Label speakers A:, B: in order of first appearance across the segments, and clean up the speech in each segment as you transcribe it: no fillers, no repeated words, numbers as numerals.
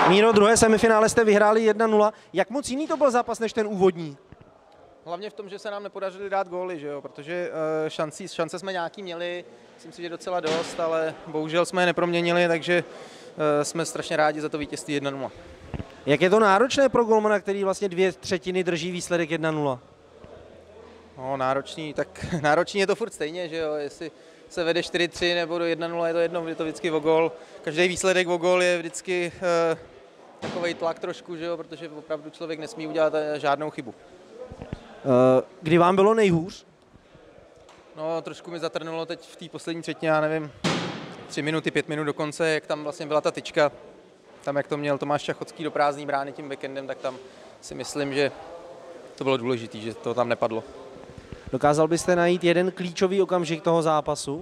A: Míro, druhé semifinále jste vyhráli 1-0. Jak moc jiný to byl zápas než ten úvodní?
B: Hlavně v tom, že se nám nepodařilo dát góly, že jo? Protože šance jsme nějaký měli, myslím si, že docela dost, ale bohužel jsme je neproměnili, takže jsme strašně rádi za to vítězství 1-0.
A: Jak je to náročné pro golmana, který vlastně 2/3 drží výsledek 1-0?
B: No, náročný je to furt stejně, že jo? Jestli se vede 4-3 nebo do 1-0, je to jedno, je to vždycky o gól. Každý výsledek o gól je vždycky takovej tlak trošku, že jo? Protože opravdu člověk nesmí udělat žádnou chybu.
A: Kdy vám bylo nejhůř?
B: No, trošku mi zatrnulo teď v té poslední třetině, já nevím, 3 minuty, 5 minut do konce, jak tam vlastně byla ta tyčka. Tam, jak to měl Tomáš Čachocký do prázdný brány tím backendem, tak tam si myslím, že to bylo důležité, že to tam nepadlo.
A: Dokázal byste najít jeden klíčový okamžik toho zápasu?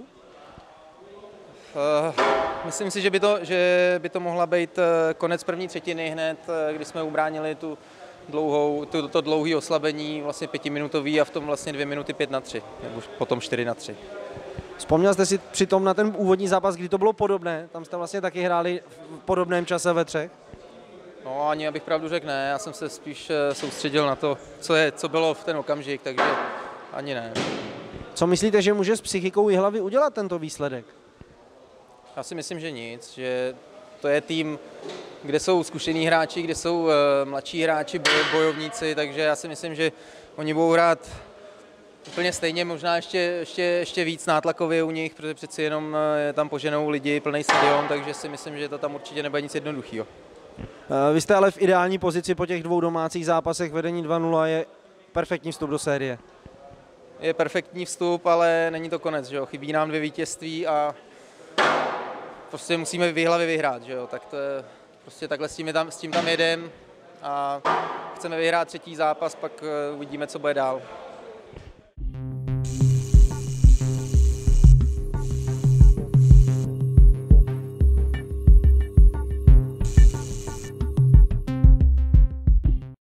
B: Myslím si, že by to mohla být konec první třetiny hned, kdy jsme ubránili to dlouhé oslabení, vlastně 5minutový a v tom vlastně 2 minuty 5-3, nebo potom 4-3.
A: Vzpomněl jste si přitom na ten úvodní zápas, kdy to bylo podobné? Tam jste vlastně taky hráli v podobném čase ve třech?
B: No, ani abych pravdu řekl, ne. Já jsem se spíš soustředil na to, co bylo v ten okamžik, takže ani ne.
A: Co myslíte, že může s psychikou Jihlavy udělat tento výsledek?
B: Já si myslím, že nic, že to je tým, kde jsou zkušení hráči, kde jsou mladší hráči, bojovníci, takže já si myslím, že oni budou hrát úplně stejně, možná ještě víc nátlakově u nich, protože přeci jenom tam poženou lidi, plný stadion, takže si myslím, že to tam určitě nebude nic jednoduchého.
A: Vy jste ale v ideální pozici po těch 2 domácích zápasech, vedení 2-0 je perfektní vstup do série.
B: Je perfektní vstup, ale není to konec, že jo? Chybí nám 2 vítězství a prostě musíme v Jihlavě vyhrát, že jo? Tak to je, prostě takhle s tím tam jedem a chceme vyhrát 3. zápas, pak uvidíme, co bude dál.